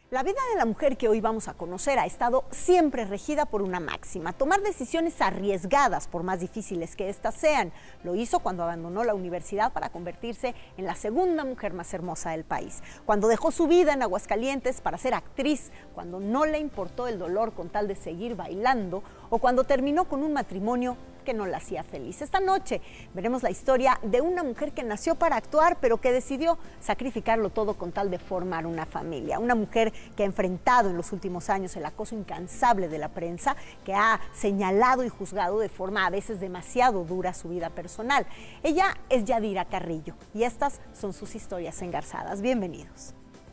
La vida de la mujer que hoy vamos a conocer ha estado siempre regida por una máxima: tomar decisiones arriesgadas, por más difíciles que éstas sean. Lo hizo cuando abandonó la universidad para convertirse en la segunda mujer más hermosa del país, cuando dejó su vida en Aguascalientes para ser actriz, cuando no le importó el dolor con tal de seguir bailando, o cuando terminó con un matrimonio que no la hacía feliz. Esta noche veremos la historia de una mujer que nació para actuar, pero que decidió sacrificarlo todo con tal de formar una familia. Una mujer que ha enfrentado en los últimos años el acoso incansable de la prensa, que ha señalado y juzgado de forma a veces demasiado dura su vida personal. Ella es Yadira Carrillo y estas son sus historias engarzadas. Bienvenidos.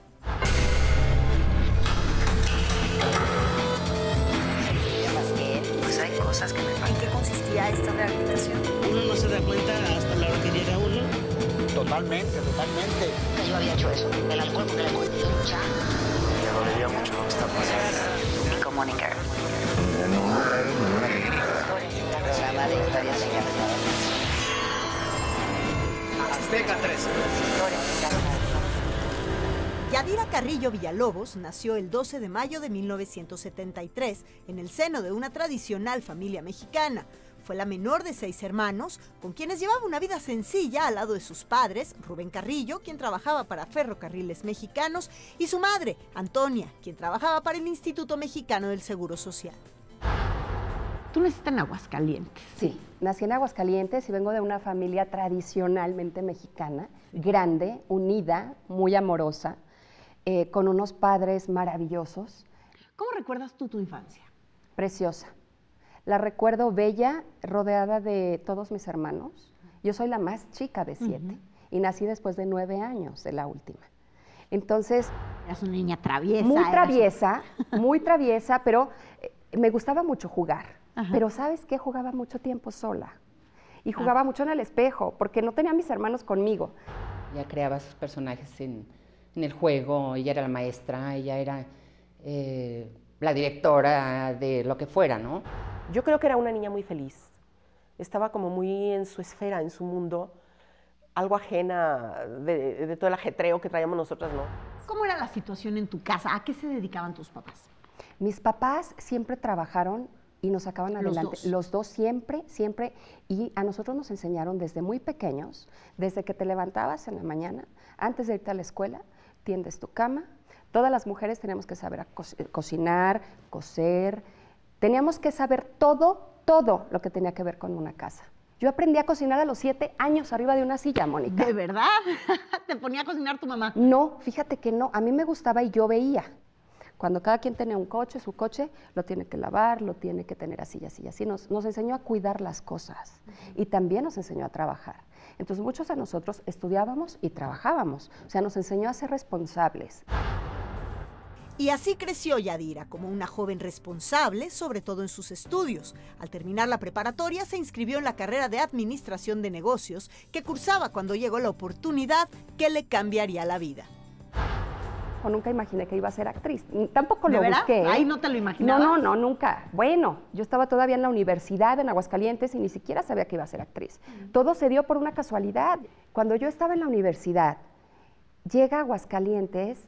Pues hay cosas que me faltan. ¿En qué consistía esta rehabilitación? Uno no se da cuenta hasta la hora que llega uno. Totalmente. Que yo había hecho eso. El alcohol porque le cogí mucha. Me dolería mucho lo que está pasando. Nico Mónica. No trae ninguna alegría. Programa de historias engarzadas. Azteca 3. Historias engarzadas. Yadira Carrillo Villalobos nació el 12 de mayo de 1973 en el seno de una tradicional familia mexicana. Fue la menor de 6 hermanos, con quienes llevaba una vida sencilla al lado de sus padres, Rubén Carrillo, quien trabajaba para Ferrocarriles Mexicanos, y su madre, Antonia, quien trabajaba para el Instituto Mexicano del Seguro Social. Tú naciste en Aguascalientes. Sí, nací en Aguascalientes y vengo de una familia tradicionalmente mexicana, grande, unida, muy amorosa, con unos padres maravillosos. ¿Cómo recuerdas tú tu infancia? Preciosa. La recuerdo bella, rodeada de todos mis hermanos. Yo soy la más chica de 7 y nací después de 9 años, de la última. Entonces... Eras una niña traviesa. Muy traviesa, pero me gustaba mucho jugar. Ajá. Pero ¿sabes qué? Jugaba mucho tiempo sola. Y jugaba mucho en el espejo, porque no tenía a mis hermanos conmigo. Ella creaba sus personajes en el juego, ella era la maestra, ella era la directora de lo que fuera, ¿no? Yo creo que era una niña muy feliz. Estaba como muy en su esfera, en su mundo, algo ajena de todo el ajetreo que traíamos nosotras, ¿no? ¿Cómo era la situación en tu casa? ¿A qué se dedicaban tus papás? Mis papás siempre trabajaron y nos sacaban adelante. Los dos siempre. Y a nosotros nos enseñaron desde muy pequeños, desde que te levantabas en la mañana, antes de irte a la escuela, tiendes tu cama. Todas las mujeres teníamos que saber cocinar, coser. Teníamos que saber todo lo que tenía que ver con una casa. Yo aprendí a cocinar a los 7 años arriba de una silla, Mónica. ¿De verdad? ¿Te ponía a cocinar tu mamá? No, fíjate que no. A mí me gustaba y yo veía. Cuando cada quien tenía un coche, su coche, lo tiene que lavar, lo tiene que tener así y así y así. Nos enseñó a cuidar las cosas y también nos enseñó a trabajar. Entonces muchos de nosotros estudiábamos y trabajábamos. O sea, nos enseñó a ser responsables. Y así creció Yadira, como una joven responsable, sobre todo en sus estudios. Al terminar la preparatoria, se inscribió en la carrera de Administración de Negocios, que cursaba cuando llegó la oportunidad que le cambiaría la vida. O nunca imaginé que iba a ser actriz. Tampoco lo busqué. ¿Ahí no te lo imaginabas? No, nunca. Bueno, yo estaba todavía en la universidad en Aguascalientes y ni siquiera sabía que iba a ser actriz. Todo se dio por una casualidad. Cuando yo estaba en la universidad, llega a Aguascalientes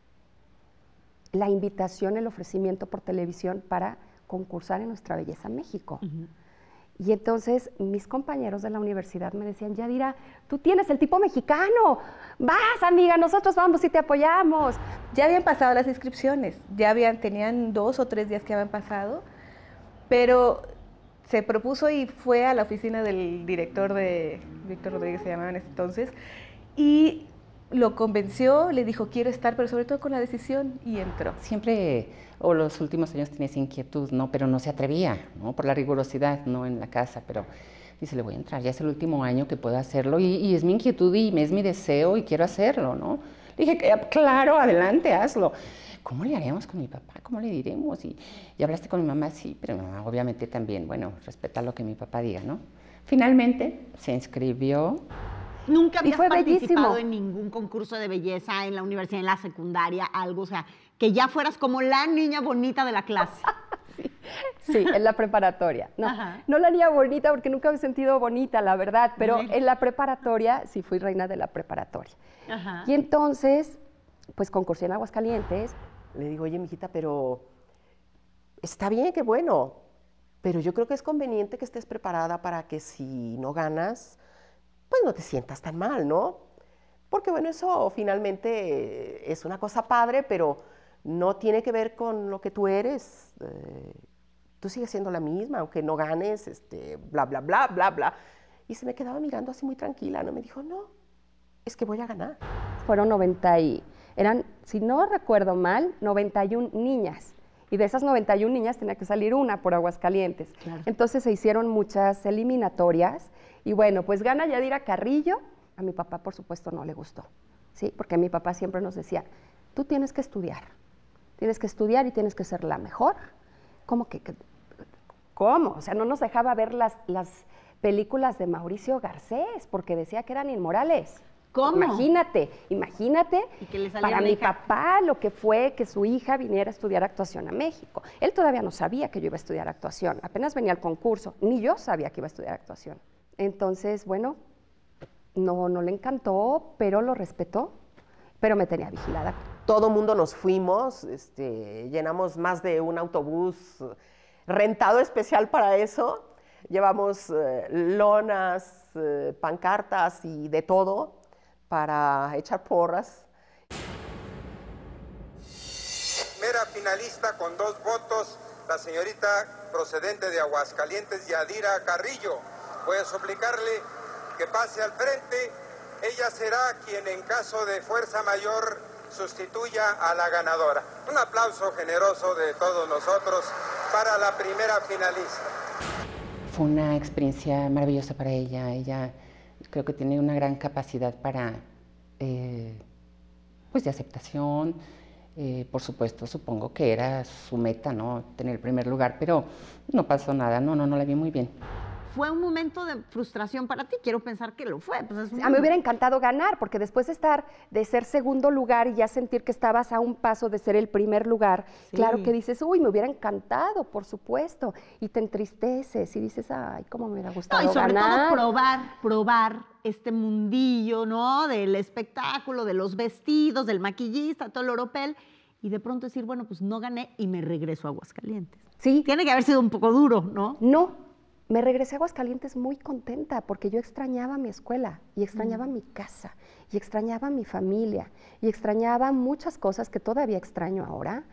la invitación, el ofrecimiento por televisión para concursar en Nuestra Belleza México. Y entonces mis compañeros de la universidad me decían: Yadira, tú tienes el tipo mexicano, vas amiga, nosotros vamos y te apoyamos. Ya habían pasado las inscripciones, tenían 2 o 3 días que habían pasado, pero se propuso y fue a la oficina del director de Víctor Rodríguez, se llamaba en ese entonces, y lo convenció, le dijo quiero estar, pero sobre todo con la decisión, y entró. Siempre, o los últimos años tenía esa inquietud, ¿no? Pero no se atrevía, ¿no? Por la rigurosidad, ¿no? En la casa, pero dice, le voy a entrar, ya es el último año que puedo hacerlo y es mi inquietud y es mi deseo y quiero hacerlo, ¿no? Le dije, claro, adelante, hazlo. ¿Cómo le haremos con mi papá? ¿Cómo le diremos? Y hablaste con mi mamá, sí, pero mi mamá obviamente también, bueno, respeta lo que mi papá diga, ¿no? Finalmente se inscribió. ¿Nunca habías participado bellísimo en ningún concurso de belleza en la universidad, en la secundaria, algo? O sea, que ya fueras como la niña bonita de la clase. Sí, en la preparatoria. No la niña bonita porque nunca me he sentido bonita, la verdad, pero en la preparatoria sí fui reina de la preparatoria. Y entonces, pues concursé en Aguascalientes Le digo, oye, mijita, pero está bien, qué bueno, pero yo creo que es conveniente que estés preparada para que si no ganas, pues no te sientas tan mal, ¿no? Porque bueno, eso finalmente es una cosa padre, pero no tiene que ver con lo que tú eres. Tú sigues siendo la misma, aunque no ganes, bla, bla, bla, bla, bla. Y se me quedaba mirando así muy tranquila, ¿no? Me dijo, no, es que voy a ganar. Fueron eran, si no recuerdo mal, 91 niñas. Y de esas 91 niñas tenía que salir una por Aguascalientes. Claro. Entonces se hicieron muchas eliminatorias. Y bueno, pues gana Yadira Carrillo. A mi papá, por supuesto, no le gustó. ¿Sí? Porque mi papá siempre nos decía, tú tienes que estudiar. Tienes que estudiar y tienes que ser la mejor. ¿Cómo que? ¿Cómo? O sea, no nos dejaba ver las películas de Mauricio Garcés porque decía que eran inmorales. ¿Cómo? Imagínate ¿Y que le salía para una mi hija? papá lo que fue que su hija viniera a estudiar actuación a México. Él todavía no sabía que yo iba a estudiar actuación, apenas venía al concurso, ni yo sabía que iba a estudiar actuación. Entonces, bueno, no le encantó, pero lo respetó, pero me tenía vigilada. Todo mundo nos fuimos, llenamos más de un autobús rentado especial para eso. Llevamos lonas, pancartas y de todo para echar porras. Primera finalista con 2 votos, la señorita procedente de Aguascalientes, Yadira Carrillo. Voy a suplicarle que pase al frente. Ella será quien en caso de fuerza mayor sustituya a la ganadora. Un aplauso generoso de todos nosotros para la primera finalista. Fue una experiencia maravillosa para ella. Ella creo que tiene una gran capacidad para, pues de aceptación. Por supuesto, supongo que era su meta, ¿no? Tener el primer lugar, pero no pasó nada. No la vi muy bien. ¿Fue un momento de frustración para ti? Quiero pensar que lo fue. Pues A mí me hubiera encantado ganar, porque después de ser segundo lugar y ya sentir que estabas a un paso de ser el primer lugar, sí. Claro que dices, uy, me hubiera encantado, por supuesto, y te entristeces y dices, ay, cómo me hubiera gustado ganar. Y sobre todo probar este mundillo, ¿no? Del espectáculo, de los vestidos, del maquillista, todo el oropel, y de pronto decir, bueno, pues no gané y me regreso a Aguascalientes. Sí. Tiene que haber sido un poco duro, ¿no? No. Me regresé a Aguascalientes muy contenta porque yo extrañaba mi escuela y extrañaba mi casa y extrañaba mi familia y extrañaba muchas cosas que todavía extraño ahora.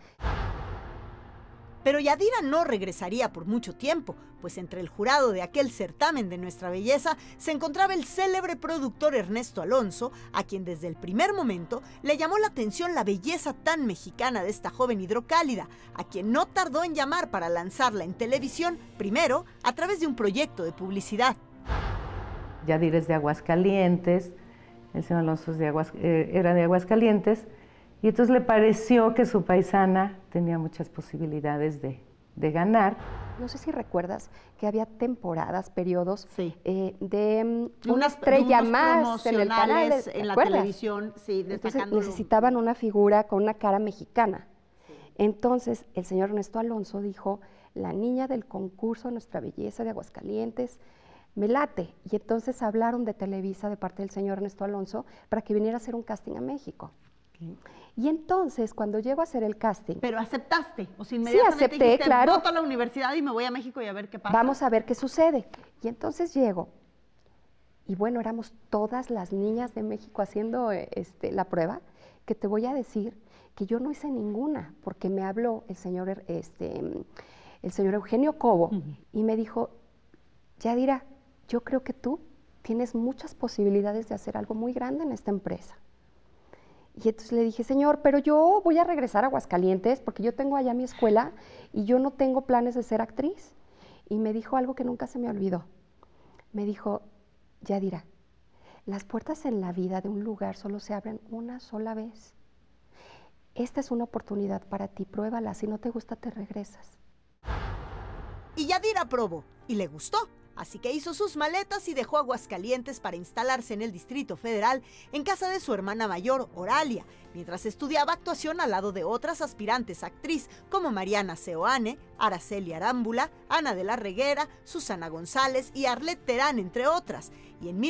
Pero Yadira no regresaría por mucho tiempo, pues entre el jurado de aquel certamen de Nuestra Belleza se encontraba el célebre productor Ernesto Alonso, a quien desde el primer momento le llamó la atención la belleza tan mexicana de esta joven hidrocálida, a quien no tardó en llamar para lanzarla en televisión, primero a través de un proyecto de publicidad. Yadira es de Aguascalientes, el señor Alonso era de Aguascalientes, y entonces le pareció que su paisana tenía muchas posibilidades de ganar. No sé si recuerdas que había temporadas, periodos sí. de una estrella más en el canal. En la televisión, sí, destacando. Entonces necesitaban una figura con una cara mexicana. Sí. Entonces el señor Ernesto Alonso dijo, la niña del concurso Nuestra Belleza de Aguascalientes, me late. Y entonces hablaron de Televisa de parte del señor Ernesto Alonso para que viniera a hacer un casting a México. Y entonces, cuando llego a hacer el casting... ¿Pero aceptaste? O sea, inmediatamente sí, acepté, dijiste, claro. voto a la universidad y me voy a México y a ver qué pasa. Vamos a ver qué sucede. Y entonces llego. Y bueno, éramos todas las niñas de México haciendo la prueba, que te voy a decir que yo no hice ninguna, porque me habló el señor Eugenio Cobo y me dijo, Yadira, yo creo que tú tienes muchas posibilidades de hacer algo muy grande en esta empresa. Y entonces le dije, señor, pero yo voy a regresar a Aguascalientes porque yo tengo allá mi escuela y yo no tengo planes de ser actriz. Y me dijo algo que nunca se me olvidó. Me dijo, Yadira, las puertas en la vida de un lugar solo se abren una sola vez. Esta es una oportunidad para ti, pruébala, si no te gusta te regresas. Y Yadira probó y le gustó. Así que hizo sus maletas y dejó Aguascalientes para instalarse en el Distrito Federal en casa de su hermana mayor, Oralia, mientras estudiaba actuación al lado de otras aspirantes actriz como Mariana Seoane, Araceli Arámbula, Ana de la Reguera, Susana González y Arlette Terán, entre otras. Y en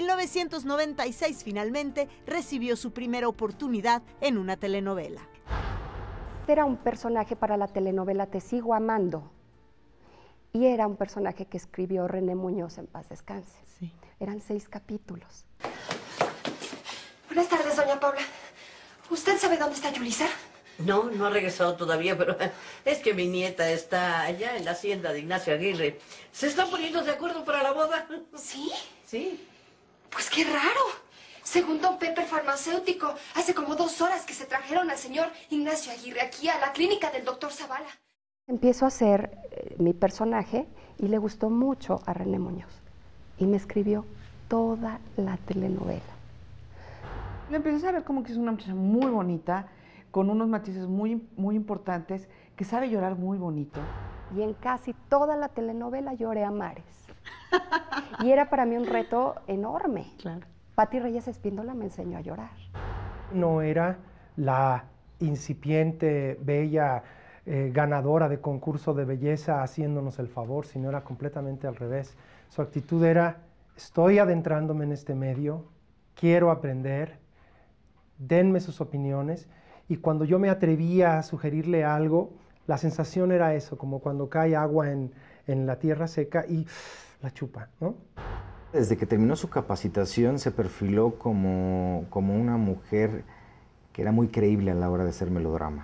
1996 finalmente recibió su primera oportunidad en una telenovela. Era un personaje para la telenovela Te sigo amando. Y era un personaje que escribió René Muñoz, en paz descanse. Sí. Eran 6 capítulos. Buenas tardes, doña Paula. ¿Usted sabe dónde está Yulisa? No, no ha regresado todavía, pero es que mi nieta está allá en la hacienda de Ignacio Aguirre. ¿Se están poniendo de acuerdo para la boda? ¿Sí? Sí. Pues qué raro. Según don Pepe, el farmacéutico, hace como 2 horas que se trajeron al señor Ignacio Aguirre aquí a la clínica del doctor Zavala. Empiezo a hacer mi personaje y le gustó mucho a René Muñoz. Y me escribió toda la telenovela. Le empecé a ver como que es una muchacha muy bonita, con unos matices muy importantes, que sabe llorar muy bonito. Y en casi toda la telenovela lloré a mares. Y era para mí un reto enorme. Claro. Pati Reyes Espíndola me enseñó a llorar. No era la incipiente, bella, ganadora de concurso de belleza haciéndonos el favor, sino era completamente al revés. Su actitud era, estoy adentrándome en este medio, quiero aprender, denme sus opiniones. Y cuando yo me atrevía a sugerirle algo, la sensación era eso, como cuando cae agua en la tierra seca y la chupa, ¿no? Desde que terminó su capacitación se perfiló como una mujer que era muy creíble a la hora de hacer melodrama.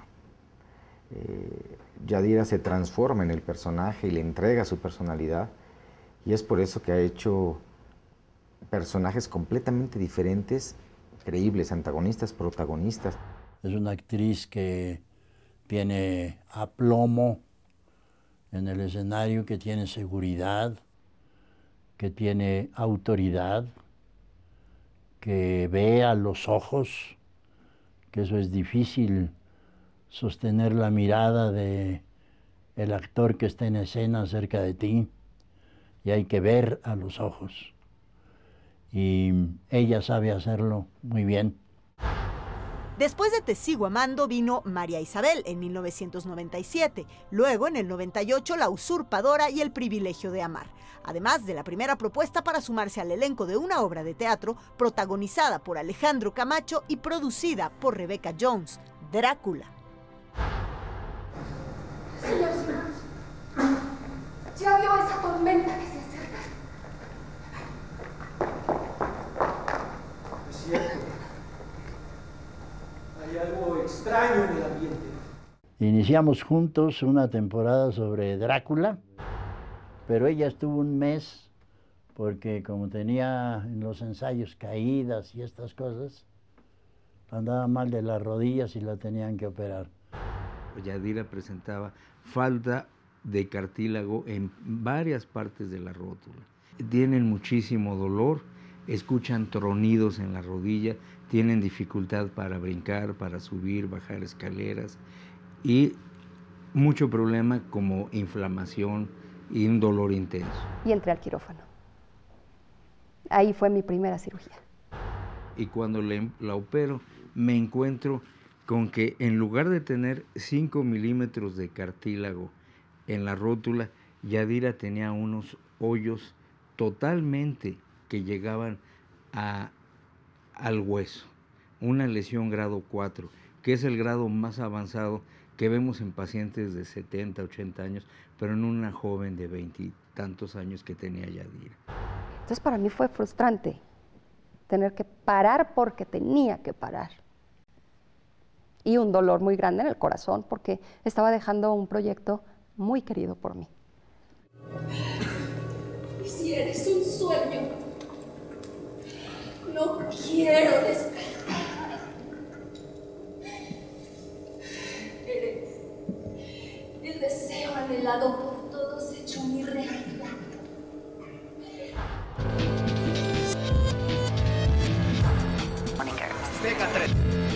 Yadira se transforma en el personaje y le entrega su personalidad, y es por eso que ha hecho personajes completamente diferentes, creíbles, antagonistas, protagonistas. Es una actriz que tiene aplomo en el escenario, que tiene seguridad, que tiene autoridad, que ve a los ojos, que eso es difícil, sostener la mirada de el actor que está en escena cerca de ti, y hay que ver a los ojos. Y ella sabe hacerlo muy bien. Después de Te sigo amando vino María Isabel en 1997, luego en el 98 La usurpadora y El privilegio de amar, además de la primera propuesta para sumarse al elenco de una obra de teatro protagonizada por Alejandro Camacho y producida por Rebecca Jones, Drácula. Señor Simmons, ¿ya vio esa tormenta que se acerca? Es cierto. Hay algo extraño en el ambiente. Iniciamos juntos una temporada sobre Drácula, pero ella estuvo un mes porque como tenía en los ensayos caídas y estas cosas, andaba mal de las rodillas y la tenían que operar. Yadira presentaba falta de cartílago en varias partes de la rótula. Tienen muchísimo dolor, escuchan tronidos en la rodilla, tienen dificultad para brincar, para subir, bajar escaleras y mucho problema como inflamación y un dolor intenso. Y entré al quirófano. Ahí fue mi primera cirugía. Y cuando la opero, me encuentro con que en lugar de tener 5 milímetros de cartílago en la rótula, Yadira tenía unos hoyos totalmente que llegaban al hueso. Una lesión grado 4, que es el grado más avanzado que vemos en pacientes de 70, 80 años, pero en una joven de 20 y tantos años que tenía Yadira. Entonces para mí fue frustrante tener que parar porque tenía que parar. Y un dolor muy grande en el corazón porque estaba dejando un proyecto muy querido por mí. ¿Y si eres un sueño? No quiero despertar. Eres el deseo anhelado por todos hecho mi realidad. Azteca 3.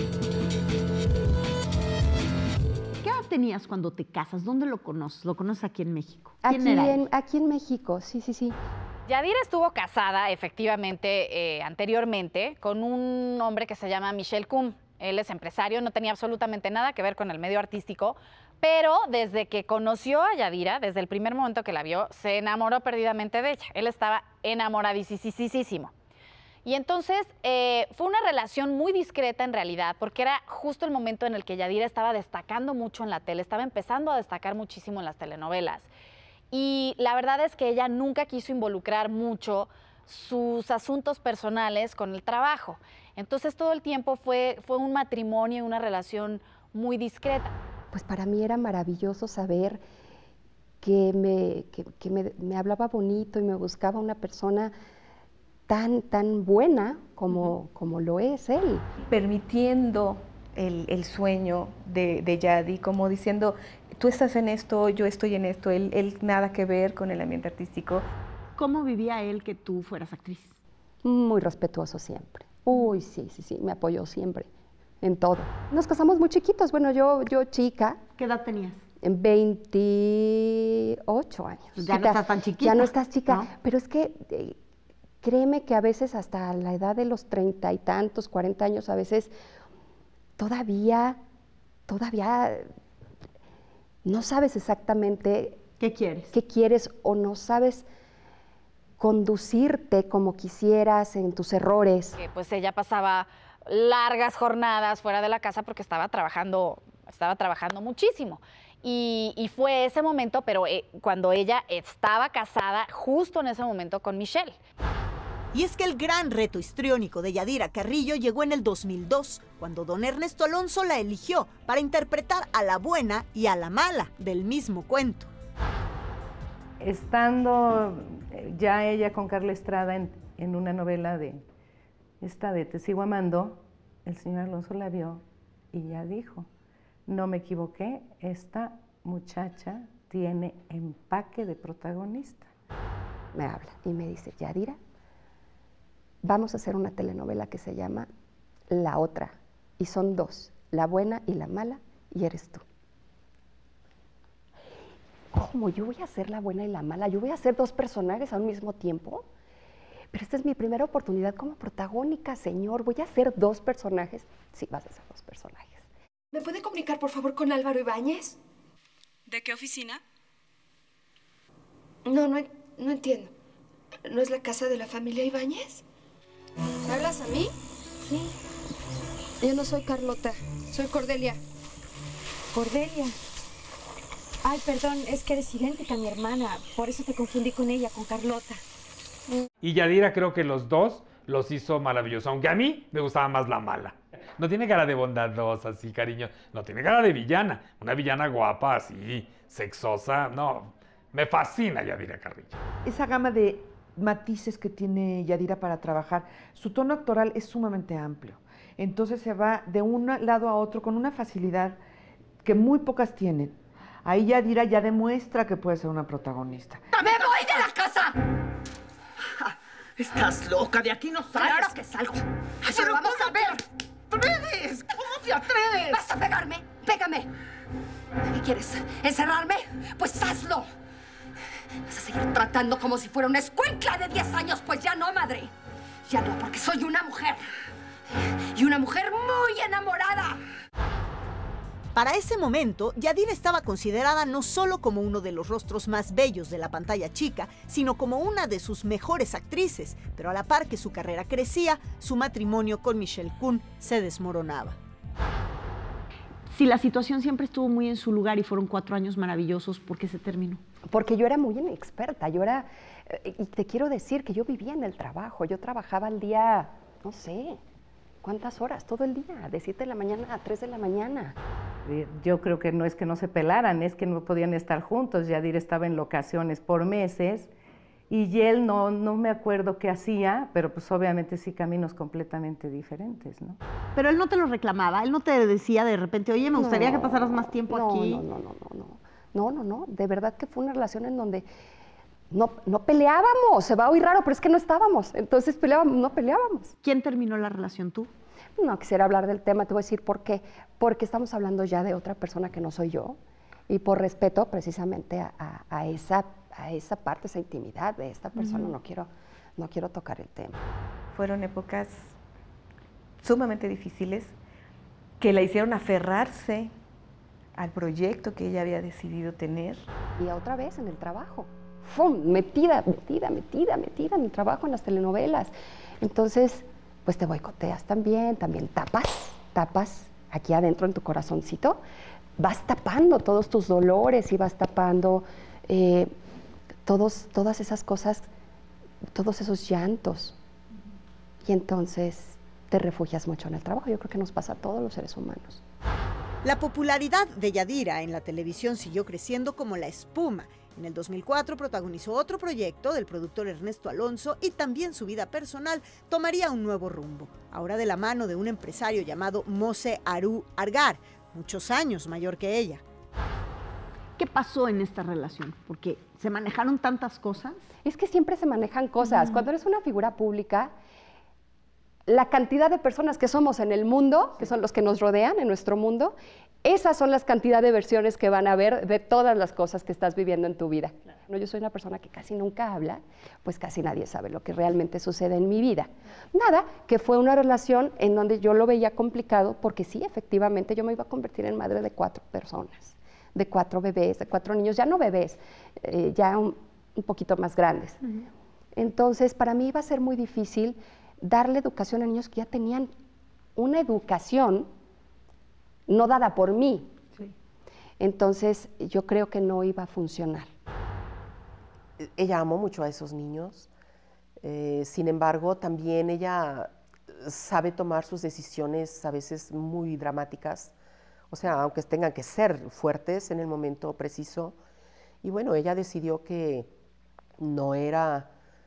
¿Qué edad tenías cuando te casas? ¿Dónde lo conoces? ¿Lo conoces aquí en México? ¿Quién era él? Aquí en México, sí. Yadira estuvo casada, efectivamente, anteriormente, con un hombre que se llama Michel Cum. Él es empresario, no tenía absolutamente nada que ver con el medio artístico, pero desde que conoció a Yadira, desde el primer momento que la vio, se enamoró perdidamente de ella. Él estaba enamoradísimo. Y entonces fue una relación muy discreta en realidad, porque era justo el momento en el que Yadira estaba destacando mucho en la tele, estaba empezando a destacar muchísimo en las telenovelas. Y la verdad es que ella nunca quiso involucrar mucho sus asuntos personales con el trabajo. Entonces todo el tiempo fue un matrimonio, una relación muy discreta. Pues para mí era maravilloso saber que me hablaba bonito y me buscaba una persona tan buena como lo es él. Permitiendo el sueño de Yadi, como diciendo, tú estás en esto, yo estoy en esto, él nada que ver con el ambiente artístico. ¿Cómo vivía él que tú fueras actriz? Muy respetuoso siempre. Uy, sí, me apoyó siempre, en todo. Nos casamos muy chiquitos, bueno, yo chica. ¿Qué edad tenías? En 28 años. Pues ya no estás tan chiquita. Ya no estás chica, ¿no? Pero es que créeme que a veces hasta la edad de los 30 y tantos, 40 años, a veces todavía no sabes exactamente qué quieres o no sabes conducirte como quisieras en tus errores. Que pues ella pasaba largas jornadas fuera de la casa porque estaba trabajando muchísimo. Y fue ese momento, pero cuando ella estaba casada, justo en ese momento con Michelle. Y es que el gran reto histriónico de Yadira Carrillo llegó en el 2002, cuando don Ernesto Alonso la eligió para interpretar a la buena y a la mala del mismo cuento. Estando ya ella con Carla Estrada en una novela de Te sigo amando, el señor Alonso la vio y ya dijo, no me equivoqué, esta muchacha tiene empaque de protagonista. Me habla y me dice, Yadira, vamos a hacer una telenovela que se llama La Otra, y son dos, la buena y la mala, y eres tú. ¿Cómo? ¿Yo voy a ser la buena y la mala? ¿Yo voy a ser dos personajes al mismo tiempo? Pero esta es mi primera oportunidad como protagónica, señor. ¿Voy a hacer dos personajes? Sí, vas a hacer dos personajes. ¿Me puede comunicar, por favor, con Álvaro Ibáñez? ¿De qué oficina? No entiendo. ¿No es la casa de la familia Ibáñez? ¿Me hablas a mí? Sí. Yo no soy Carlota, soy Cordelia. Cordelia. Ay, perdón, es que eres idéntica a mi hermana, por eso te confundí con ella, con Carlota. Y Yadira creo que los dos los hizo maravillosos, aunque a mí me gustaba más la mala. No tiene cara de bondadosa, así, cariño. No, tiene cara de villana. Una villana guapa, así, sexosa. No, me fascina Yadira Carrillo. Esa gama de matices que tiene Yadira para trabajar, su tono actoral es sumamente amplio. Entonces se va de un lado a otro con una facilidad que muy pocas tienen. Ahí Yadira ya demuestra que puede ser una protagonista. ¡Me voy de la casa! Estás loca, de aquí no sales. Claro que salgo. Pero vamos a ver. ¿Atreves? ¿Cómo te atreves? ¿Vas a pegarme? ¡Pégame! ¿Qué quieres? ¿Encerrarme? Pues hazlo. ¿Vas a seguir tratando como si fuera una escuincla de 10 años? Pues ya no, madre. Ya no, porque soy una mujer. Y una mujer muy enamorada. Para ese momento, Yadira estaba considerada no solo como uno de los rostros más bellos de la pantalla chica, sino como una de sus mejores actrices, pero a la par que su carrera crecía, su matrimonio con Michelle Kun se desmoronaba. Si la situación siempre estuvo muy en su lugar y fueron 4 años maravillosos, ¿por qué se terminó? Porque yo era muy inexperta, y te quiero decir que yo vivía en el trabajo, yo trabajaba al día, no sé, ¿cuántas horas? Todo el día, de 7 de la mañana a 3 de la mañana. Yo creo que no es que no se pelaran, es que no podían estar juntos. Yadira estaba en locaciones por meses y él no me acuerdo qué hacía, pero pues obviamente sí caminos completamente diferentes, ¿no? Pero él no te lo reclamaba, él no te decía de repente, oye, me gustaría que pasaras más tiempo aquí. No, de verdad que fue una relación en donde no peleábamos, se va a oír raro, pero es que no estábamos, entonces no peleábamos. ¿Quién terminó la relación, tú? No quisiera hablar del tema, te voy a decir por qué. Porque estamos hablando ya de otra persona que no soy yo y por respeto precisamente a esa parte, esa intimidad de esta persona, no quiero tocar el tema. Fueron épocas sumamente difíciles que la hicieron aferrarse al proyecto que ella había decidido tener. Y otra vez en el trabajo. ¡fum!, metida en el trabajo, en las telenovelas. Entonces, pues te boicoteas también tapas aquí adentro en tu corazoncito, vas tapando todos tus dolores y vas tapando todas esas cosas, todos esos llantos. Y entonces te refugias mucho en el trabajo. Yo creo que nos pasa a todos los seres humanos. La popularidad de Yadira en la televisión siguió creciendo como la espuma. En el 2004 protagonizó otro proyecto del productor Ernesto Alonso y también su vida personal tomaría un nuevo rumbo, ahora de la mano de un empresario llamado Mose Aru Argar, muchos años mayor que ella. ¿Qué pasó en esta relación? Porque se manejaron tantas cosas. Es que siempre se manejan cosas. Cuando eres una figura pública, la cantidad de personas que somos en el mundo, que son los que nos rodean en nuestro mundo, esas son las cantidad de versiones que van a ver de todas las cosas que estás viviendo en tu vida. No, yo soy una persona que casi nunca habla, pues casi nadie sabe lo que realmente sucede en mi vida. Nada, que fue una relación en donde yo lo veía complicado, porque sí, efectivamente, yo me iba a convertir en madre de 4 personas, de 4 bebés, de 4 niños, ya no bebés, ya un poquito más grandes. Entonces, para mí iba a ser muy difícil darle educación a niños que ya tenían una educación no dada por mí. Sí. Entonces, yo creo que no iba a funcionar. Ella amó mucho a esos niños, sin embargo, también ella sabe tomar sus decisiones a veces muy dramáticas, o sea, aunque tengan que ser fuertes en el momento preciso. Y bueno, ella decidió que no era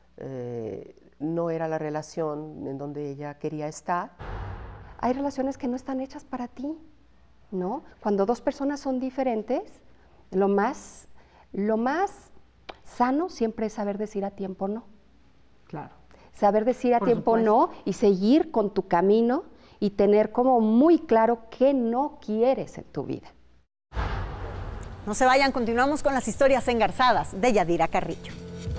la relación en donde ella quería estar. Hay relaciones que no están hechas para ti, ¿no? Cuando 2 personas son diferentes, lo más sano siempre es saber decir a tiempo no. Claro. Saber decir a tiempo no y seguir con tu camino y tener como muy claro qué no quieres en tu vida. No se vayan, continuamos con las historias engarzadas de Yadira Carrillo.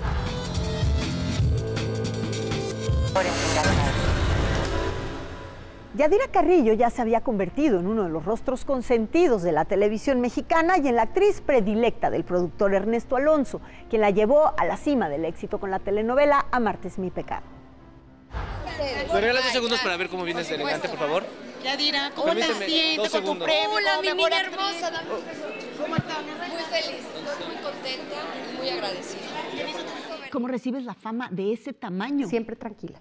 Yadira Carrillo ya se había convertido en uno de los rostros consentidos de la televisión mexicana y en la actriz predilecta del productor Ernesto Alonso, quien la llevó a la cima del éxito con la telenovela Amarte es mi pecado. ¿Me regalas 2 segundos para ver cómo vienes de elegante, por favor? Yadira, ¿cómo te sientes con tu premio? Hola, mi mejor niña actriz? hermosa. ¿Cómo estás? Muy feliz, estoy muy contenta y muy agradecida. ¿Cómo recibes la fama de ese tamaño? Siempre tranquila.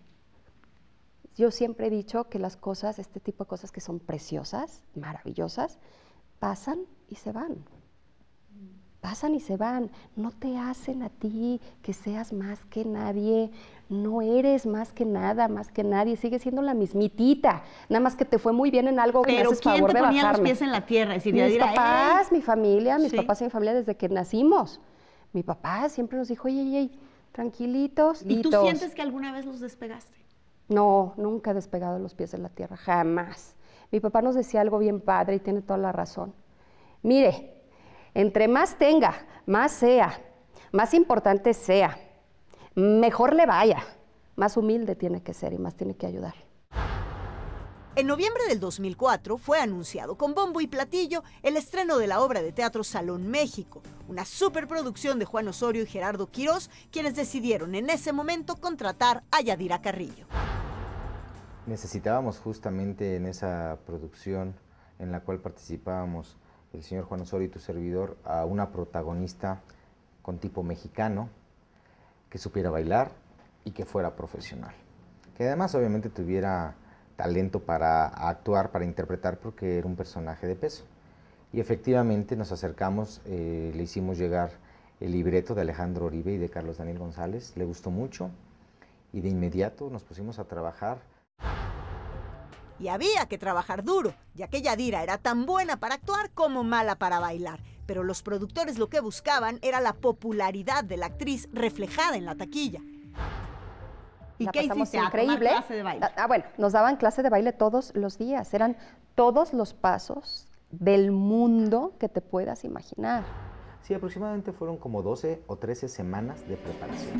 Yo siempre he dicho que las cosas, este tipo de cosas que son preciosas, maravillosas, pasan y se van. Pasan y se van. No te hacen a ti que seas más que nadie. No eres más que nada, más que nadie. Sigues siendo la mismitita. Nada más que te fue muy bien en algo que me haces favor de bajarme. Pero ¿quién te ponía los pies en la tierra? Es decir, mis Yadira, papás, mi familia, mis papás y mi familia desde que nacimos. Mi papá siempre nos dijo, oye, tranquilitos. ¿Y tú sientes que alguna vez los despegaste? No, nunca he despegado los pies de la tierra, jamás. Mi papá nos decía algo bien padre y tiene toda la razón. Mire, entre más tenga, más sea, más importante sea, mejor le vaya, más humilde tiene que ser y más tiene que ayudar. En noviembre del 2004 fue anunciado con bombo y platillo el estreno de la obra de teatro Salón México, una superproducción de Juan Osorio y Gerardo Quirós, quienes decidieron en ese momento contratar a Yadira Carrillo. Necesitábamos justamente en esa producción en la cual participábamos el señor Juan Osorio y tu servidor a una protagonista con tipo mexicano que supiera bailar y que fuera profesional. Que además obviamente tuviera talento para actuar, para interpretar, porque era un personaje de peso. Y efectivamente nos acercamos, le hicimos llegar el libreto de Alejandro Oribe y de Carlos Daniel González, le gustó mucho y de inmediato nos pusimos a trabajar. Y había que trabajar duro, ya que Yadira era tan buena para actuar como mala para bailar. Pero los productores lo que buscaban era la popularidad de la actriz reflejada en la taquilla. ¿Y qué hiciste? Increíble. Clase de baile. Bueno, nos daban clase de baile todos los días. Eran todos los pasos del mundo que te puedas imaginar. Sí, aproximadamente fueron como 12 o 13 semanas de preparación.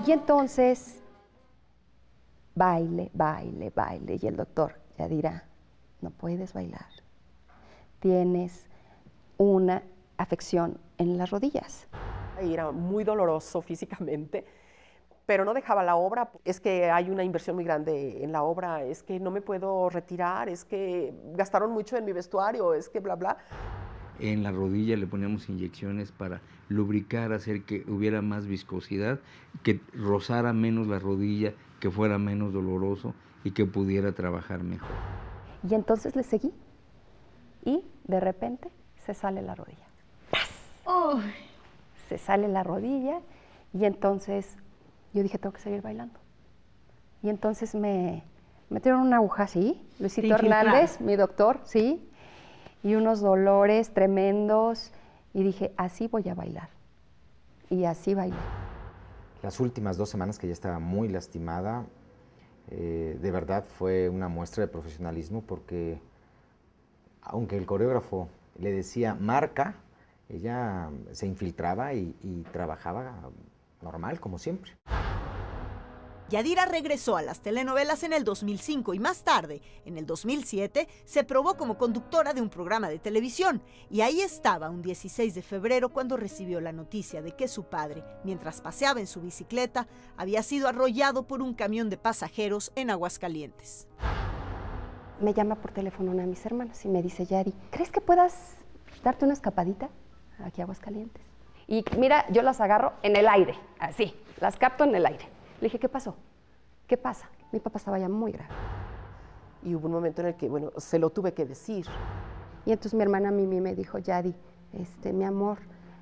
Y entonces, baile, baile, baile. Y el doctor, Yadira, no puedes bailar. Tienes una afección en las rodillas. Era muy doloroso físicamente, pero no dejaba la obra. Es que hay una inversión muy grande en la obra, es que no me puedo retirar, es que gastaron mucho en mi vestuario, es que bla, bla. En la rodilla le poníamos inyecciones para lubricar, hacer que hubiera más viscosidad, que rozara menos la rodilla, que fuera menos doloroso y que pudiera trabajar mejor. Y entonces le seguí y de repente se sale la rodilla. ¡Paz! Oh. Se sale la rodilla y entonces yo dije, tengo que seguir bailando. Y entonces me metieron una aguja así, Luisito Hernández, mi doctor, sí, y unos dolores tremendos. Y dije, así voy a bailar. Y así bailé. Las últimas 2 semanas que ya estaba muy lastimada, de verdad fue una muestra de profesionalismo porque aunque el coreógrafo le decía marca, ella se infiltraba y trabajaba normal, como siempre. Yadira regresó a las telenovelas en el 2005 y más tarde, en el 2007, se probó como conductora de un programa de televisión. Y ahí estaba un 16 de febrero cuando recibió la noticia de que su padre, mientras paseaba en su bicicleta, había sido arrollado por un camión de pasajeros en Aguascalientes. Me llama por teléfono una de mis hermanas y me dice, Yadi, ¿crees que puedas darte una escapadita aquí a Aguascalientes? Y mira, yo las agarro en el aire, así, las capto en el aire. Le dije, ¿qué pasó? ¿Qué pasa? Mi papá estaba ya muy grave. Y hubo un momento en el que, bueno, se lo tuve que decir. Y entonces mi hermana Mimi me dijo, Yadi, mi amor,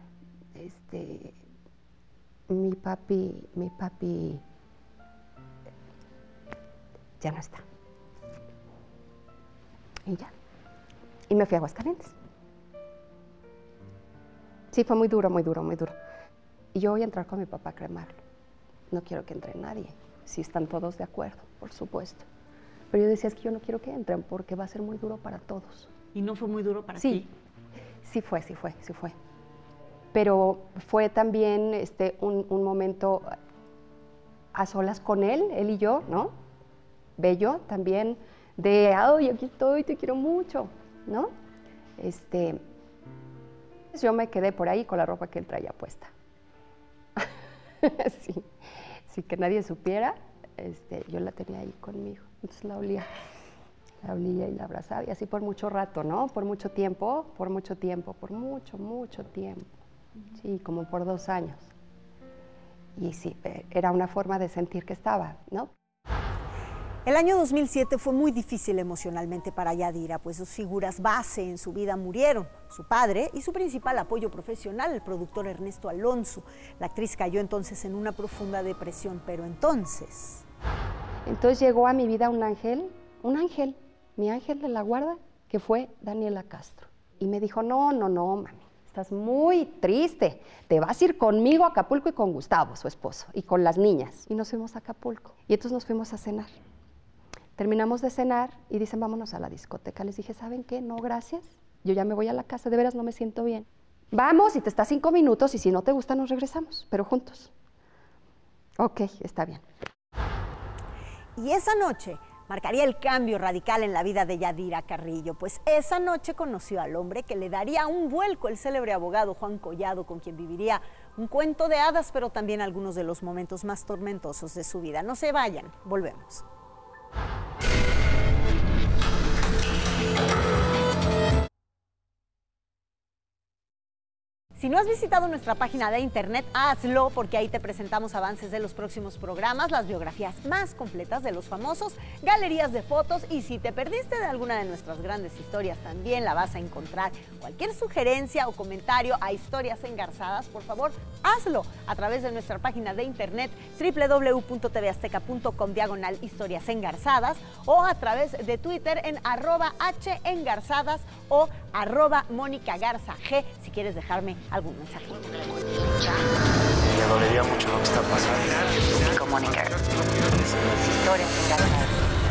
mi papi ya no está. Y ya. Y me fui a Aguascalientes. Sí, fue muy duro, muy duro, muy duro. Y yo voy a entrar con mi papá a cremarlo. No quiero que entre nadie, si están todos de acuerdo, por supuesto. Pero yo decía, es que yo no quiero que entren porque va a ser muy duro para todos. ¿Y no fue muy duro para ti? Sí fue. Pero fue también un momento a solas con él y yo, ¿no? Bello también, de, ay, aquí estoy, te quiero mucho, ¿no? Yo me quedé por ahí con la ropa que él traía puesta. Sí, que nadie supiera, yo la tenía ahí conmigo. Entonces la olía y la abrazaba, y así por mucho rato, ¿no? Por mucho tiempo, por mucho tiempo. Sí, como por 2 años. Y sí, era una forma de sentir que estaba, ¿no? El año 2007 fue muy difícil emocionalmente para Yadira, pues sus figuras base en su vida murieron, su padre y su principal apoyo profesional, el productor Ernesto Alonso. La actriz cayó entonces en una profunda depresión, pero entonces llegó a mi vida un ángel, mi ángel de la guarda, que fue Daniela Castro. Y me dijo, no, mami, estás muy triste, te vas a ir conmigo a Acapulco y con Gustavo, su esposo, y con las niñas. Y nos fuimos a Acapulco, y entonces nos fuimos a cenar. Terminamos de cenar y dicen, vámonos a la discoteca. Les dije, ¿saben qué? No, gracias. Yo ya me voy a la casa, de veras no me siento bien. Vamos, y te estás 5 minutos, y si no te gusta nos regresamos, pero juntos. Ok, está bien. Y esa noche marcaría el cambio radical en la vida de Yadira Carrillo, pues esa noche conoció al hombre que le daría un vuelco, el célebre abogado Juan Collado, con quien viviría un cuento de hadas, pero también algunos de los momentos más tormentosos de su vida. No se vayan, volvemos. Si no has visitado nuestra página de internet, hazlo, porque ahí te presentamos avances de los próximos programas, las biografías más completas de los famosos, galerías de fotos, y si te perdiste de alguna de nuestras grandes historias, también la vas a encontrar. Cualquier sugerencia o comentario a Historias Engarzadas, por favor, hazlo a través de nuestra página de internet www.tvazteca.com/historias engarzadas, o a través de Twitter en @hengarzadas o @MónicaGarzaG, si quieres dejarme algún mensaje. Me dolería mucho lo que está pasando. Mónica. Historias engarzadas.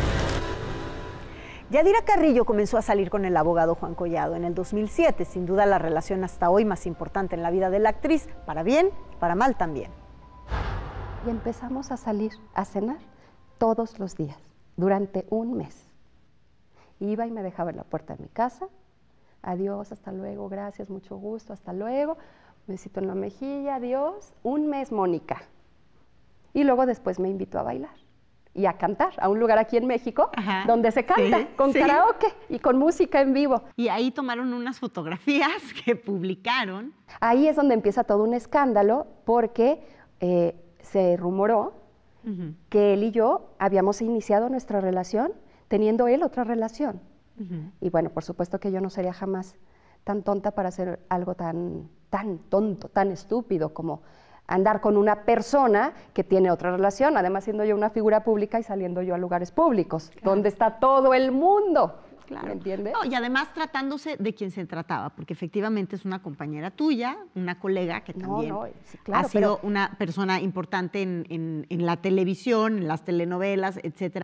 Yadira Carrillo comenzó a salir con el abogado Juan Collado en el 2007, sin duda la relación hasta hoy más importante en la vida de la actriz, para bien y para mal también. Y empezamos a salir a cenar todos los días, durante un mes. Iba y me dejaba en la puerta de mi casa. Adiós, hasta luego, gracias, mucho gusto, hasta luego. Besito en la mejilla, adiós. Un mes, Mónica. Y luego después me invitó a bailar y a cantar a un lugar aquí en México, donde se canta, con karaoke y con música en vivo. Y ahí tomaron unas fotografías que publicaron. Ahí es donde empieza todo un escándalo, porque se rumoró que él y yo habíamos iniciado nuestra relación teniendo él otra relación. Y bueno, por supuesto que yo no sería jamás tan tonta para hacer algo tan tonto, tan estúpido como andar con una persona que tiene otra relación, además siendo yo una figura pública y saliendo yo a lugares públicos, donde está todo el mundo. Claro. ¿Me entiendes? No, y además tratándose de quien se trataba, porque efectivamente es una compañera tuya, una colega que también sí, claro, ha sido una persona importante en la televisión, en las telenovelas, etcétera.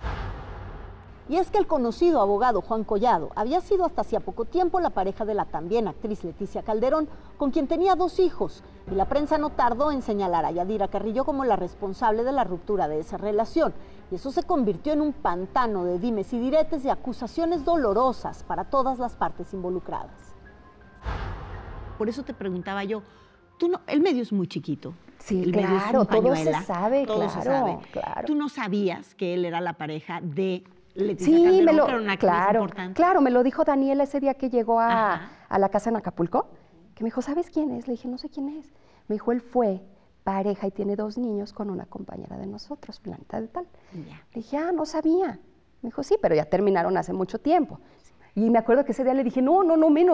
Y es que el conocido abogado Juan Collado había sido hasta hacía poco tiempo la pareja de la también actriz Leticia Calderón, con quien tenía 2 hijos, y la prensa no tardó en señalar a Yadira Carrillo como la responsable de la ruptura de esa relación, y eso se convirtió en un pantano de dimes y diretes y acusaciones dolorosas para todas las partes involucradas. Por eso te preguntaba yo, el medio es muy chiquito. Sí, el medio es claro, un todo pañuela, se sabe, todo se claro, sabe. claro. ¿Tú no sabías que él era la pareja de Leticia Sí, Calderón, que era una actriz importante? Claro, me lo dijo Daniela ese día que llegó a la casa en Acapulco, que me dijo, ¿sabes quién es? Le dije, no sé quién es. Me dijo, él fue pareja y tiene 2 niños con una compañera de nosotros, Blanca del tal. Le dije, no sabía. Me dijo, sí, pero ya terminaron hace mucho tiempo. Y me acuerdo que ese día le dije, no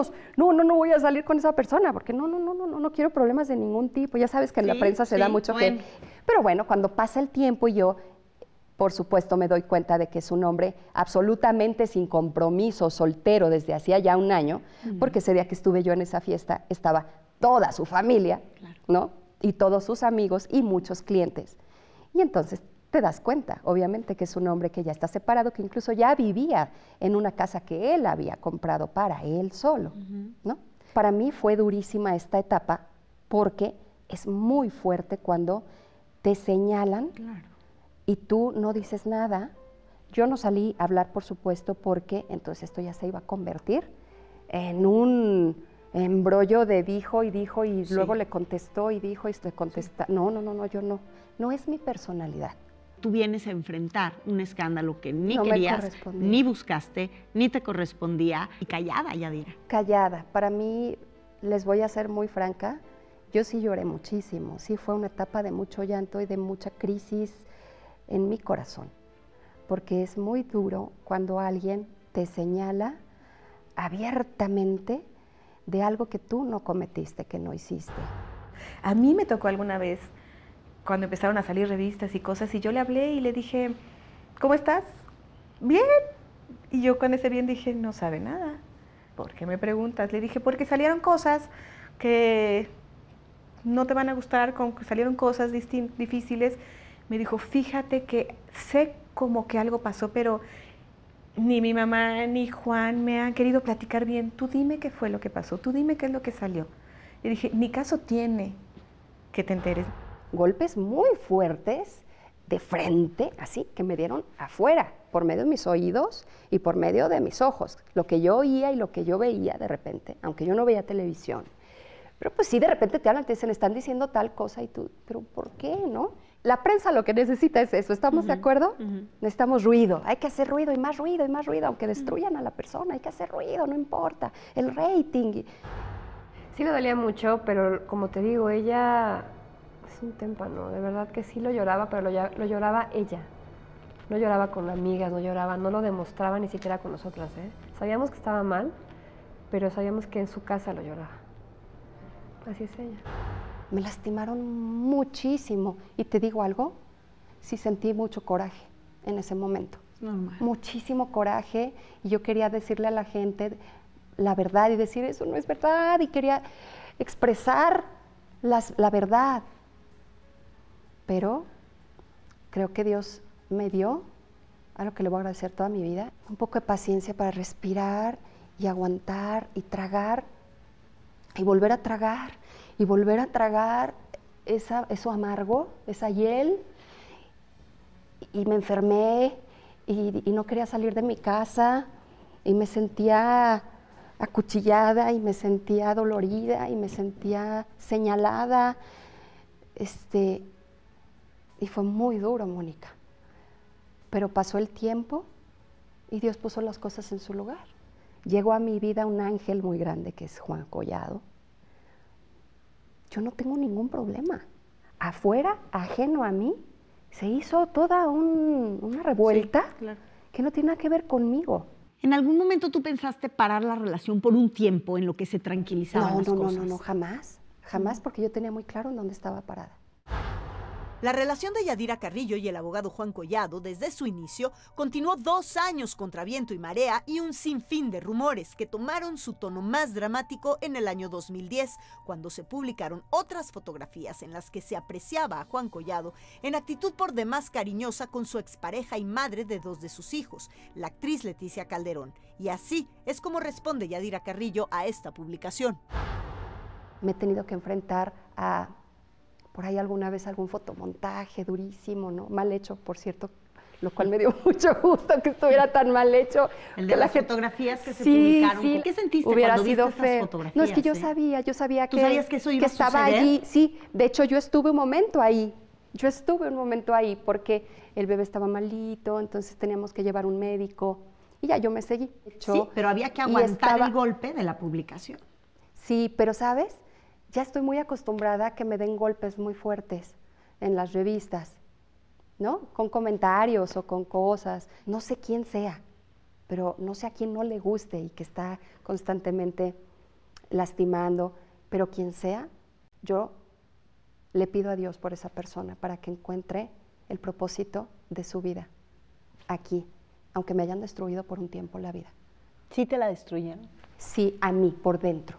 voy a salir con esa persona, porque no quiero problemas de ningún tipo. Ya sabes que en la prensa se da mucho que... Pero bueno, cuando pasa el tiempo y yo, por supuesto, me doy cuenta de que es un hombre absolutamente sin compromiso, soltero desde hacía ya un año, porque ese día que estuve yo en esa fiesta estaba toda su familia, ¿no? Y todos sus amigos y muchos clientes. Y entonces te das cuenta, obviamente, que es un hombre que ya está separado, que incluso ya vivía en una casa que él había comprado para él solo, ¿no? Para mí fue durísima esta etapa porque es muy fuerte cuando te señalan y tú no dices nada. Yo no salí a hablar, por supuesto, porque entonces esto ya se iba a convertir en un embrollo de dijo y luego le contestó y dijo y le contesta. No, yo no. No es mi personalidad. Tú vienes a enfrentar un escándalo que ni No me querías, correspondía. ni buscaste, ni te correspondía, y callada, Yadira. Callada. Para mí, les voy a ser muy franca, yo sí lloré muchísimo. Sí fue una etapa de mucho llanto y de mucha crisis en mi corazón, porque es muy duro cuando alguien te señala abiertamente de algo que tú no cometiste, que no hiciste. A mí me tocó alguna vez, cuando empezaron a salir revistas y cosas, y yo le hablé y le dije, ¿cómo estás? Bien. Y yo con ese bien dije, no sabe nada. ¿Por qué me preguntas? Le dije, porque salieron cosas que no te van a gustar, salieron cosas difíciles. Me dijo, fíjate que sé como que algo pasó, pero ni mi mamá ni Juan me han querido platicar bien. Tú dime qué fue lo que pasó, tú dime qué es lo que salió. Le dije, ni caso tiene que te enteres. Golpes muy fuertes de frente, así, que me dieron afuera, por medio de mis oídos y por medio de mis ojos. Lo que yo oía y lo que yo veía de repente, aunque yo no veía televisión. Pero pues sí, de repente te hablan, te dicen, están diciendo tal cosa y tú, pero ¿por qué, no? La prensa lo que necesita es eso, ¿estamos de acuerdo? Necesitamos ruido, hay que hacer ruido y más ruido y más ruido, aunque destruyan a la persona, hay que hacer ruido, no importa, el rating. Sí le dolía mucho, pero como te digo, ella es un témpano, de verdad que sí lo lloraba, pero lo lloraba ella. No lloraba con amigas, no lloraba, no lo demostraba ni siquiera con nosotras, ¿eh? Sabíamos que estaba mal, pero sabíamos que en su casa lo lloraba. Así es ella. Me lastimaron muchísimo. Y te digo algo, sí sentí mucho coraje en ese momento. Normal. Muchísimo coraje. Y yo quería decirle a la gente la verdad y decir, eso no es verdad. Y quería expresar la verdad. Pero creo que Dios me dio, algo que le voy a agradecer toda mi vida, un poco de paciencia para respirar y aguantar y tragar y volver a tragar y volver a tragar eso amargo, esa hiel y me enfermé y no quería salir de mi casa y me sentía acuchillada y me sentía dolorida y me sentía señalada. Y fue muy duro, Mónica. Pero pasó el tiempo y Dios puso las cosas en su lugar. Llegó a mi vida un ángel muy grande que es Juan Collado. Yo no tengo ningún problema. Afuera, ajeno a mí, se hizo toda una revuelta que no tiene nada que ver conmigo. ¿En algún momento tú pensaste parar la relación por un tiempo en lo que se tranquilizaban las cosas? No, jamás. Jamás, porque yo tenía muy claro en dónde estaba parada. La relación de Yadira Carrillo y el abogado Juan Collado, desde su inicio, continuó 2 años contra viento y marea y un sinfín de rumores que tomaron su tono más dramático en el año 2010, cuando se publicaron otras fotografías en las que se apreciaba a Juan Collado en actitud por demás cariñosa con su expareja y madre de 2 de sus hijos, la actriz Leticia Calderón. Y así es como responde Yadira Carrillo a esta publicación. Me he tenido que enfrentar a... por ahí alguna vez algún fotomontaje durísimo, ¿no? Mal hecho, por cierto, lo cual me dio mucho gusto que estuviera tan mal hecho. El de las fotografías que se publicaron. Sí, ¿Qué sentiste hubiera cuando sido viste estas feo. fotografías? No, es que yo sabía que... ¿Tú sabías que eso iba a estaba suceder? allí, sí. De hecho, yo estuve un momento ahí. Porque el bebé estaba malito, entonces teníamos que llevar un médico. Y ya yo me seguí. Sí, pero había que aguantar el golpe de la publicación. Sí, pero ¿sabes? Ya estoy muy acostumbrada a que me den golpes muy fuertes en las revistas, ¿no? Con comentarios o con cosas. No sé quién sea, pero no sé a quién no le guste y que está constantemente lastimando. Pero quien sea, yo le pido a Dios por esa persona para que encuentre el propósito de su vida aquí, aunque me hayan destruido por un tiempo la vida. ¿Sí te la destruyeron? Sí, a mí, por dentro.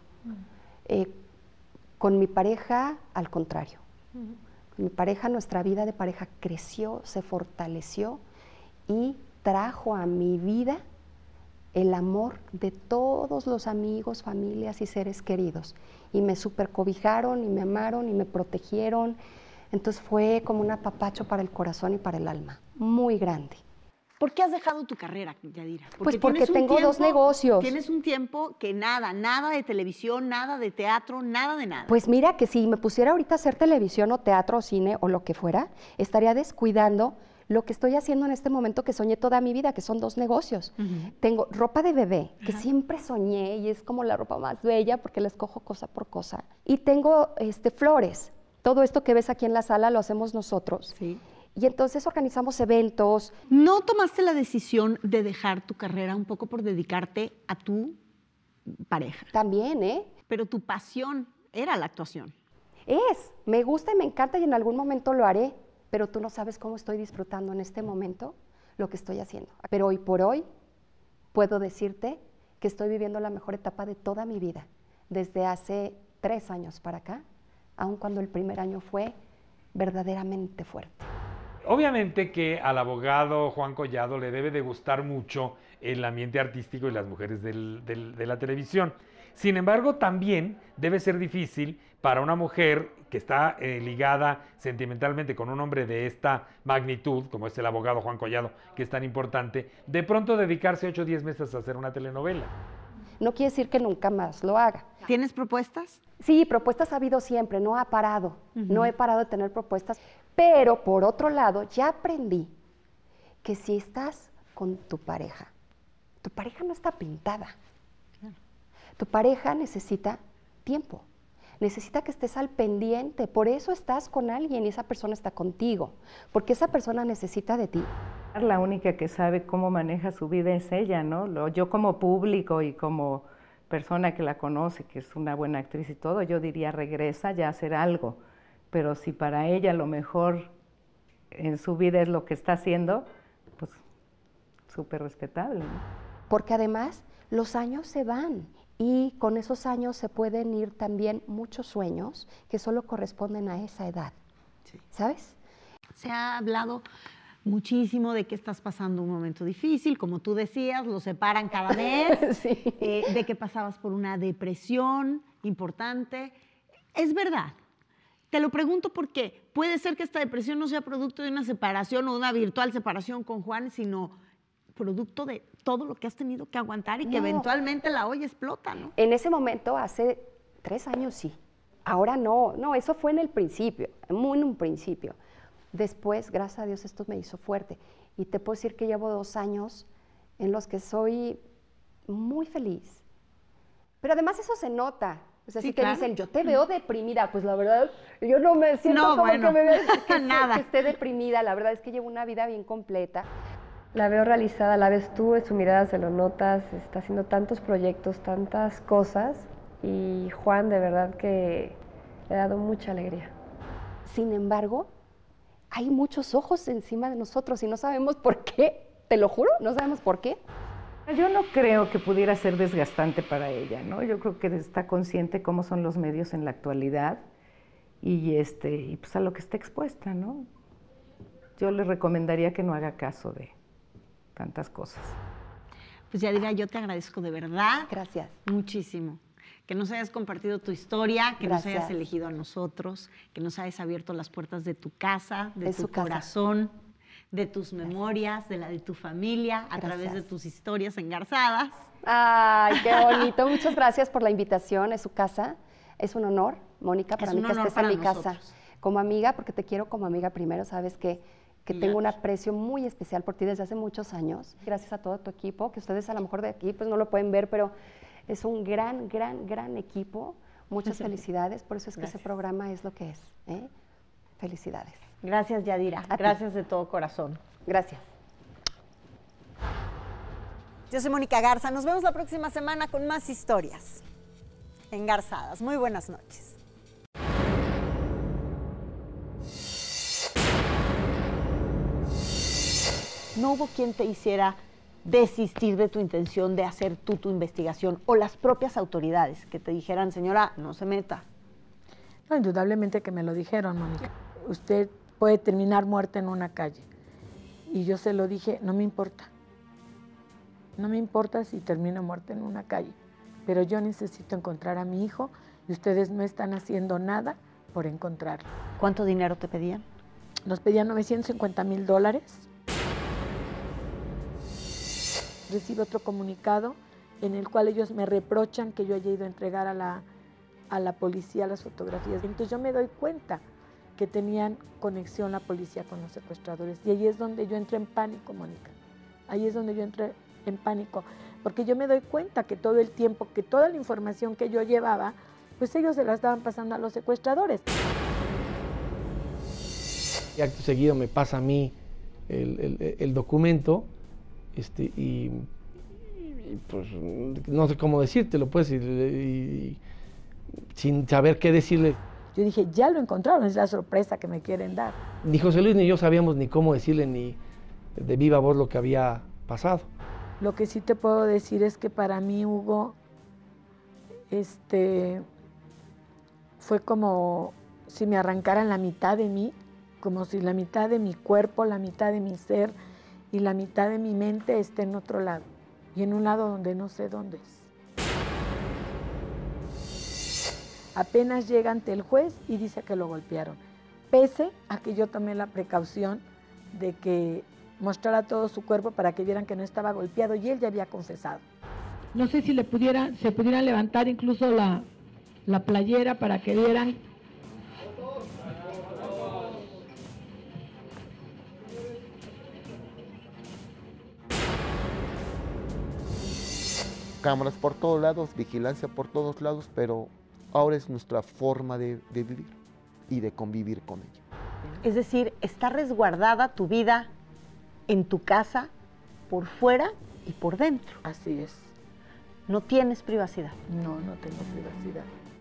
Con mi pareja, al contrario. Con mi pareja, nuestra vida de pareja creció, se fortaleció y trajo a mi vida el amor de todos los amigos, familias y seres queridos. Y me supercobijaron y me amaron y me protegieron. Entonces fue como un apapacho para el corazón y para el alma, muy grande. ¿Por qué has dejado tu carrera, Yadira? Pues porque tengo 2 negocios. Tienes un tiempo que nada de televisión, nada de teatro, nada de nada. Pues mira que si me pusiera ahorita a hacer televisión o teatro o cine o lo que fuera, estaría descuidando lo que estoy haciendo en este momento que soñé toda mi vida, que son 2 negocios. Tengo ropa de bebé, que siempre soñé y es como la ropa más bella porque la escojo cosa por cosa. Y tengo flores. Todo esto que ves aquí en la sala lo hacemos nosotros. Sí. Y entonces organizamos eventos. ¿No tomaste la decisión de dejar tu carrera un poco por dedicarte a tu pareja? También, ¿eh? Pero tu pasión era la actuación. Me gusta y me encanta y en algún momento lo haré, pero tú no sabes cómo estoy disfrutando en este momento lo que estoy haciendo. Pero hoy por hoy puedo decirte que estoy viviendo la mejor etapa de toda mi vida, desde hace 3 años para acá, aun cuando el primer año fue verdaderamente fuerte. Obviamente que al abogado Juan Collado le debe de gustar mucho el ambiente artístico y las mujeres de la televisión. Sin embargo, también debe ser difícil para una mujer que está ligada sentimentalmente con un hombre de esta magnitud, como es el abogado Juan Collado, que es tan importante, de pronto dedicarse 8 o 10 meses a hacer una telenovela. No quiere decir que nunca más lo haga. ¿Tienes propuestas? Sí, propuestas ha habido siempre, no ha parado. No he parado de tener propuestas. Pero, por otro lado, ya aprendí que si estás con tu pareja no está pintada. Tu pareja necesita tiempo, necesita que estés al pendiente. Por eso estás con alguien y esa persona está contigo, porque esa persona necesita de ti. La única que sabe cómo maneja su vida es ella, ¿no? Yo como público y como persona que la conoce, que es una buena actriz y todo, yo diría regresa ya a hacer algo. Pero si para ella lo mejor en su vida es lo que está haciendo, pues súper respetable, ¿no? Porque además los años se van y con esos años se pueden ir también muchos sueños que solo corresponden a esa edad, ¿sabes? Se ha hablado muchísimo de que estás pasando un momento difícil, como tú decías, lo separan cada mes, sí. De que pasabas por una depresión importante. Es verdad Te lo pregunto porque puede ser que esta depresión no sea producto de una separación o una virtual separación con Juan, sino producto de todo lo que has tenido que aguantar y que eventualmente la olla explota, ¿no? En ese momento, hace 3 años sí. Ahora no, eso fue en el principio, muy en un principio. Después, gracias a Dios, esto me hizo fuerte. Y te puedo decir que llevo 2 años en los que soy muy feliz. Pero además eso se nota. O sea, Sí, si te claro. dicen, yo te veo deprimida, pues la verdad, yo no me siento No, como bueno, que me veo nada. que esté deprimida. La verdad es que llevo una vida bien completa. La veo realizada, la ves tú, en su mirada se lo notas, está haciendo tantos proyectos, tantas cosas, y Juan de verdad que le ha dado mucha alegría. Sin embargo, hay muchos ojos encima de nosotros y no sabemos por qué, te lo juro, no sabemos por qué. Yo no creo que pudiera ser desgastante para ella, ¿no? Yo creo que está consciente cómo son los medios en la actualidad y pues a lo que está expuesta, ¿no? Yo le recomendaría que no haga caso de tantas cosas. Pues Yadira, yo te agradezco de verdad. Gracias. Muchísimo. Que nos hayas compartido tu historia, que nos hayas Gracias. elegido a nosotros, que nos hayas abierto las puertas de tu casa, de tu su casa. corazón, de tus memorias, de la de tu familia, a través de tus historias engarzadas. Ay, qué bonito. Muchas gracias por la invitación. Es su casa. Es un honor, Mónica, para Es mí un que honor estés en para mi casa. nosotros. Como amiga, porque te quiero como amiga primero. Sabes que tengo un aprecio muy especial por ti desde hace muchos años. Gracias a todo tu equipo, que ustedes a lo mejor de aquí pues no lo pueden ver, pero es un gran equipo. Muchas felicidades. Por eso es que ese programa es lo que es. Felicidades. Gracias, Yadira. Gracias de todo corazón. Gracias. Yo soy Mónica Garza. Nos vemos la próxima semana con más historias engarzadas. Muy buenas noches. No hubo quien te hiciera desistir de tu intención de hacer tú tu investigación o las propias autoridades que te dijeran, señora, no se meta. No, indudablemente que me lo dijeron, Mónica. Usted puede terminar muerta en una calle. Y yo se lo dije, no me importa. No me importa si termino muerta en una calle. Pero yo necesito encontrar a mi hijo y ustedes no están haciendo nada por encontrarlo. ¿Cuánto dinero te pedían? Nos pedían $950,000. Recibo otro comunicado en el cual ellos me reprochan que yo haya ido a entregar a la policía las fotografías. Entonces yo me doy cuenta que tenían conexión la policía con los secuestradores. Y ahí es donde yo entré en pánico, Mónica. Ahí es donde yo entré en pánico. Porque yo me doy cuenta que todo el tiempo, que toda la información que yo llevaba, pues ellos se la estaban pasando a los secuestradores. Y acto seguido me pasa a mí el documento y pues no sé cómo decírtelo, pues, y sin saber qué decirle. Yo dije, ya lo encontraron, es la sorpresa que me quieren dar. Ni José Luis ni yo sabíamos ni cómo decirle ni de viva voz lo que había pasado. Lo que sí te puedo decir es que para mí, Hugo, fue como si me arrancaran la mitad de mí, como si la mitad de mi cuerpo, la mitad de mi ser y la mitad de mi mente esté en otro lado, y en un lado donde no sé dónde es. Apenas llega ante el juez y dice que lo golpearon, pese a que yo tomé la precaución de que mostrara todo su cuerpo para que vieran que no estaba golpeado, y él ya había confesado. No sé si se pudiera levantar incluso la playera para que vieran. Cámaras por todos lados, vigilancia por todos lados, pero ahora es nuestra forma de vivir y de convivir con ella. Es decir, está resguardada tu vida en tu casa, por fuera y por dentro. Así es. No tienes privacidad. No, no tengo privacidad.